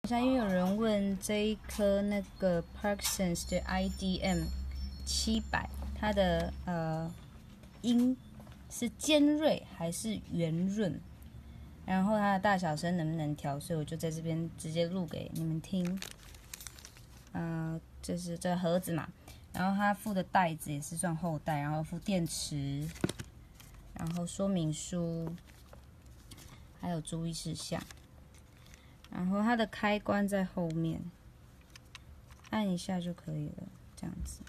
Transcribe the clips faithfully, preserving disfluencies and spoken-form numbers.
现在因为有人问这一颗那个 Parksense 的 I D M 七百，它的呃音是尖锐还是圆润？然后它的大小声能不能调？所以我就在这边直接录给你们听。嗯、呃，这是这个盒子嘛，然后它附的袋子也是算厚袋，然后附电池，然后说明书，还有注意事项。然后它的开关在后面，按一下就可以了，这样子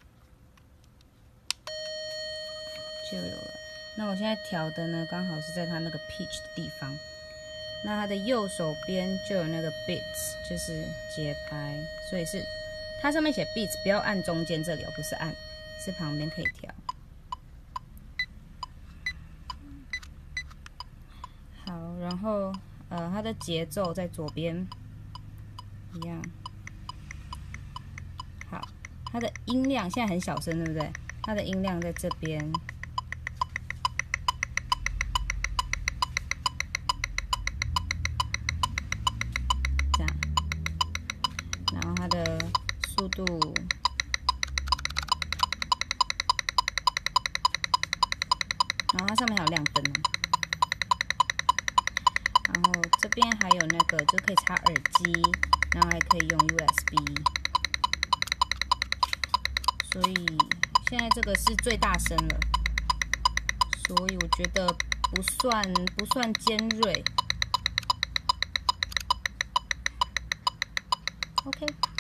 就有了。那我现在调的呢，刚好是在它那个 pitch 的地方。那它的右手边就有那个 beats， 就是节拍，所以是它上面写 beats， 不要按中间这里哦，不是按，是旁边可以调。好，然后呃，它的节奏在左边一样。好，它的音量现在很小声，对不对？它的音量在这边。这样，然后它的速度，然后它上面还有亮灯哦。然后这边还有那个就可以插耳机，然后还可以用 U S B。所以现在这个是最大声了，所以我觉得不算不算尖锐。OK。